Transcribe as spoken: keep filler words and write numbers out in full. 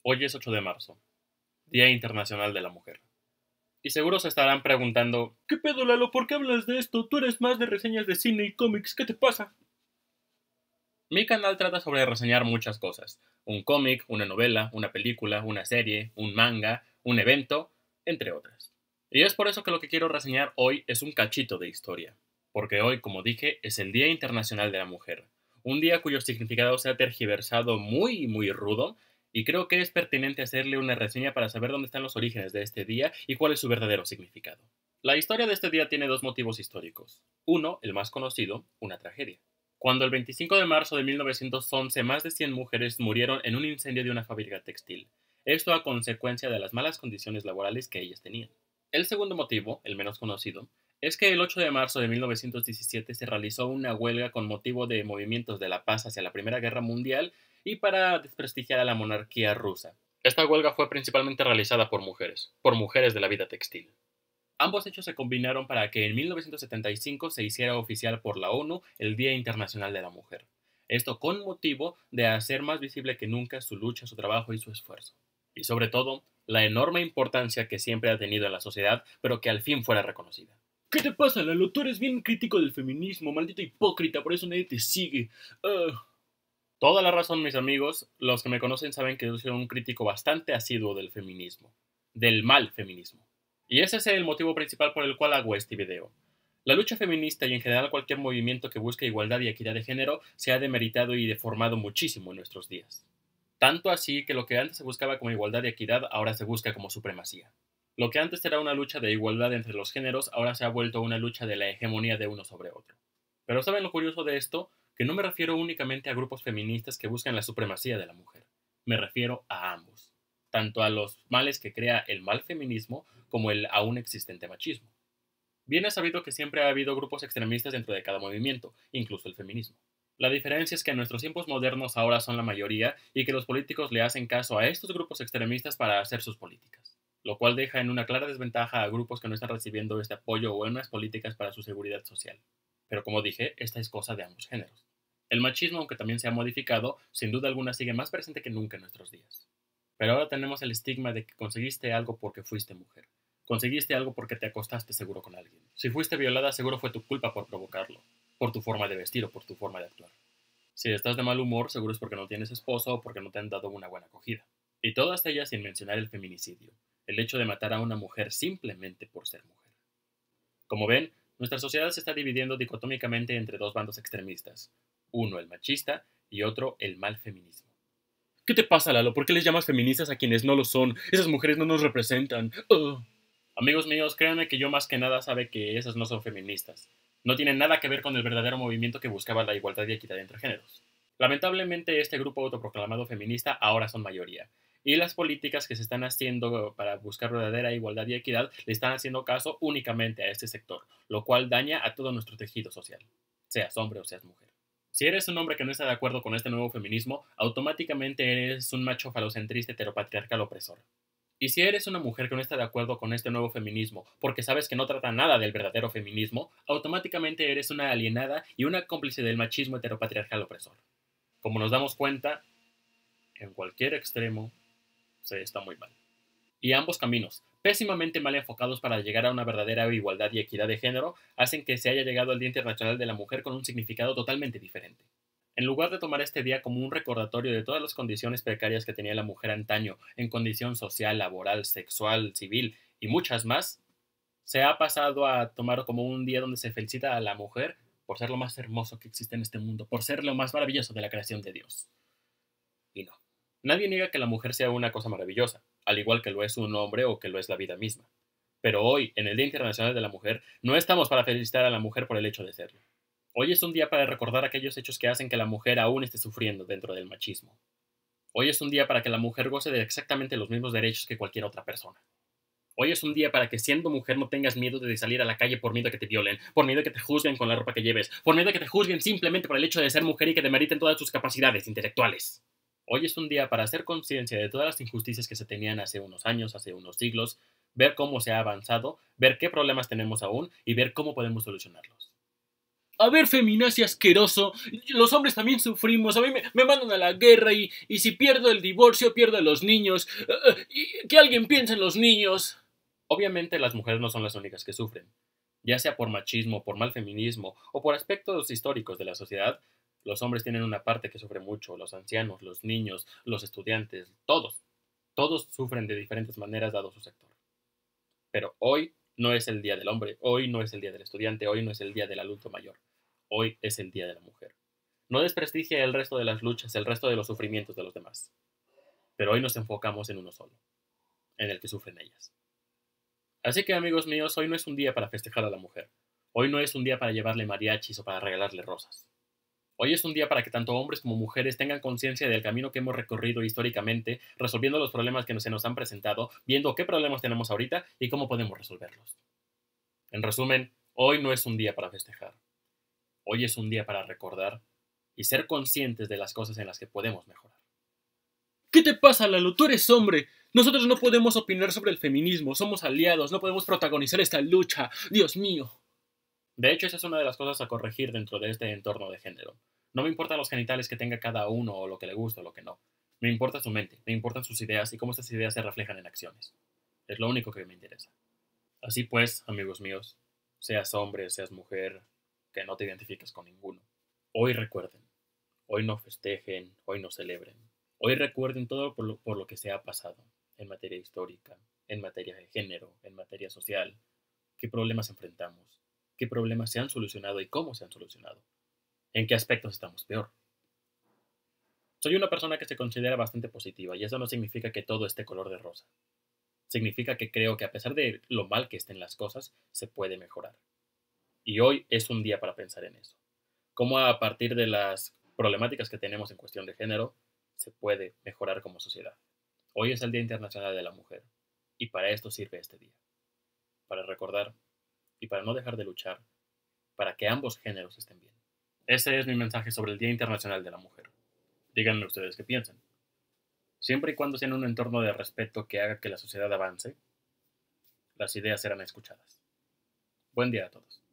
Hoy es ocho de marzo, Día Internacional de la Mujer. Y seguro se estarán preguntando, ¿qué pedo, Lalo? ¿Por qué hablas de esto? Tú eres más de reseñas de cine y cómics, ¿qué te pasa? Mi canal trata sobre reseñar muchas cosas. Un cómic, una novela, una película, una serie, un manga, un evento, entre otras. Y es por eso que lo que quiero reseñar hoy es un cachito de historia. Porque hoy, como dije, es el Día Internacional de la Mujer. Un día cuyo significado se ha tergiversado muy, muy rudo, y creo que es pertinente hacerle una reseña para saber dónde están los orígenes de este día y cuál es su verdadero significado. La historia de este día tiene dos motivos históricos. Uno, el más conocido, una tragedia. Cuando el veinticinco de marzo de mil novecientos once más de cien mujeres murieron en un incendio de una fábrica textil. Esto a consecuencia de las malas condiciones laborales que ellas tenían. El segundo motivo, el menos conocido, es que el ocho de marzo de mil novecientos diecisiete se realizó una huelga con motivo de movimientos de la paz hacia la Primera Guerra Mundial y para desprestigiar a la monarquía rusa. Esta huelga fue principalmente realizada por mujeres, por mujeres de la vida textil. Ambos hechos se combinaron para que en mil novecientos setenta y cinco se hiciera oficial por la ONU el Día Internacional de la Mujer. Esto con motivo de hacer más visible que nunca su lucha, su trabajo y su esfuerzo. Y sobre todo, la enorme importancia que siempre ha tenido en la sociedad, pero que al fin fuera reconocida. ¿Qué te pasa, Lalo? Tú eres bien crítico del feminismo, maldito hipócrita, por eso nadie te sigue. Uh. Toda la razón, mis amigos. Los que me conocen saben que yo soy un crítico bastante asiduo del feminismo. Del mal feminismo. Y ese es el motivo principal por el cual hago este video. La lucha feminista y en general cualquier movimiento que busque igualdad y equidad de género se ha demeritado y deformado muchísimo en nuestros días. Tanto así que lo que antes se buscaba como igualdad y equidad ahora se busca como supremacía. Lo que antes era una lucha de igualdad entre los géneros ahora se ha vuelto una lucha de la hegemonía de uno sobre otro. Pero ¿saben lo curioso de esto? Que no me refiero únicamente a grupos feministas que buscan la supremacía de la mujer. Me refiero a ambos. Tanto a los males que crea el mal feminismo como el aún existente machismo. Bien es sabido que siempre ha habido grupos extremistas dentro de cada movimiento, incluso el feminismo. La diferencia es que en nuestros tiempos modernos ahora son la mayoría y que los políticos le hacen caso a estos grupos extremistas para hacer sus políticas, lo cual deja en una clara desventaja a grupos que no están recibiendo este apoyo o buenas políticas para su seguridad social. Pero como dije, esta es cosa de ambos géneros. El machismo, aunque también se ha modificado, sin duda alguna sigue más presente que nunca en nuestros días. Pero ahora tenemos el estigma de que conseguiste algo porque fuiste mujer. Conseguiste algo porque te acostaste seguro con alguien. Si fuiste violada, seguro fue tu culpa por provocarlo, por tu forma de vestir o por tu forma de actuar. Si estás de mal humor, seguro es porque no tienes esposo o porque no te han dado una buena acogida. Y todas ellas sin mencionar el feminicidio, el hecho de matar a una mujer simplemente por ser mujer. Como ven, nuestra sociedad se está dividiendo dicotómicamente entre dos bandos extremistas, uno el machista y otro el mal feminismo. ¿Qué te pasa, Lalo? ¿Por qué les llamas feministas a quienes no lo son? Esas mujeres no nos representan. Uh. Amigos míos, créanme que yo más que nada sabe que esas no son feministas. No tienen nada que ver con el verdadero movimiento que buscaba la igualdad y equidad entre géneros. Lamentablemente, este grupo autoproclamado feminista ahora son mayoría. Y las políticas que se están haciendo para buscar verdadera igualdad y equidad le están haciendo caso únicamente a este sector, lo cual daña a todo nuestro tejido social, seas hombre o seas mujer. Si eres un hombre que no está de acuerdo con este nuevo feminismo, automáticamente eres un macho falocentrista heteropatriarcal opresor. Y si eres una mujer que no está de acuerdo con este nuevo feminismo, porque sabes que no trata nada del verdadero feminismo, automáticamente eres una alienada y una cómplice del machismo heteropatriarcal opresor. Como nos damos cuenta, en cualquier extremo se está muy mal. Y ambos caminos, pésimamente mal enfocados para llegar a una verdadera igualdad y equidad de género, hacen que se haya llegado al Día Internacional de la Mujer con un significado totalmente diferente. En lugar de tomar este día como un recordatorio de todas las condiciones precarias que tenía la mujer antaño, en condición social, laboral, sexual, civil y muchas más, se ha pasado a tomar como un día donde se felicita a la mujer por ser lo más hermoso que existe en este mundo, por ser lo más maravilloso de la creación de Dios. Y no. Nadie niega que la mujer sea una cosa maravillosa, al igual que lo es un hombre o que lo es la vida misma. Pero hoy, en el Día Internacional de la Mujer, no estamos para felicitar a la mujer por el hecho de serlo. Hoy es un día para recordar aquellos hechos que hacen que la mujer aún esté sufriendo dentro del machismo. Hoy es un día para que la mujer goce de exactamente los mismos derechos que cualquier otra persona. Hoy es un día para que siendo mujer no tengas miedo de salir a la calle por miedo a que te violen, por miedo a que te juzguen con la ropa que lleves, por miedo a que te juzguen simplemente por el hecho de ser mujer y que demeriten todas tus capacidades intelectuales. Hoy es un día para hacer conciencia de todas las injusticias que se tenían hace unos años, hace unos siglos, ver cómo se ha avanzado, ver qué problemas tenemos aún y ver cómo podemos solucionarlos. A ver, feminazi asqueroso, los hombres también sufrimos, a mí me, me mandan a la guerra y, y si pierdo el divorcio, pierdo a los niños. Uh, y que alguien piense en los niños. Obviamente las mujeres no son las únicas que sufren. Ya sea por machismo, por mal feminismo o por aspectos históricos de la sociedad, los hombres tienen una parte que sufre mucho, los ancianos, los niños, los estudiantes, todos. Todos sufren de diferentes maneras dado su sector. Pero hoy no es el día del hombre, hoy no es el día del estudiante, hoy no es el día del adulto mayor, hoy es el día de la mujer. No desprestigia el resto de las luchas, el resto de los sufrimientos de los demás. Pero hoy nos enfocamos en uno solo, en el que sufren ellas. Así que, amigos míos, hoy no es un día para festejar a la mujer. Hoy no es un día para llevarle mariachis o para regalarle rosas. Hoy es un día para que tanto hombres como mujeres tengan conciencia del camino que hemos recorrido históricamente, resolviendo los problemas que se nos han presentado, viendo qué problemas tenemos ahorita y cómo podemos resolverlos. En resumen, hoy no es un día para festejar. Hoy es un día para recordar y ser conscientes de las cosas en las que podemos mejorar. ¿Qué te pasa, Lalo? Tú eres hombre. Nosotros no podemos opinar sobre el feminismo, somos aliados, no podemos protagonizar esta lucha. Dios mío. De hecho, esa es una de las cosas a corregir dentro de este entorno de género. No me importan los genitales que tenga cada uno o lo que le gusta o lo que no. Me importa su mente, me importan sus ideas y cómo estas ideas se reflejan en acciones. Es lo único que me interesa. Así pues, amigos míos, seas hombre, seas mujer, que no te identifiques con ninguno. Hoy recuerden, hoy no festejen, hoy no celebren. Hoy recuerden todo por lo, por lo que se ha pasado en materia histórica, en materia de género, en materia social, qué problemas enfrentamos, qué problemas se han solucionado y cómo se han solucionado, en qué aspectos estamos peor. Soy una persona que se considera bastante positiva y eso no significa que todo esté color de rosa. Significa que creo que a pesar de lo mal que estén las cosas, se puede mejorar. Y hoy es un día para pensar en eso. Cómo a partir de las problemáticas que tenemos en cuestión de género, se puede mejorar como sociedad. Hoy es el Día Internacional de la Mujer y para esto sirve este día. Para recordar y para no dejar de luchar, para que ambos géneros estén bien. Ese es mi mensaje sobre el Día Internacional de la Mujer. Díganme ustedes qué piensan. Siempre y cuando sea en un entorno de respeto que haga que la sociedad avance, las ideas serán escuchadas. Buen día a todos.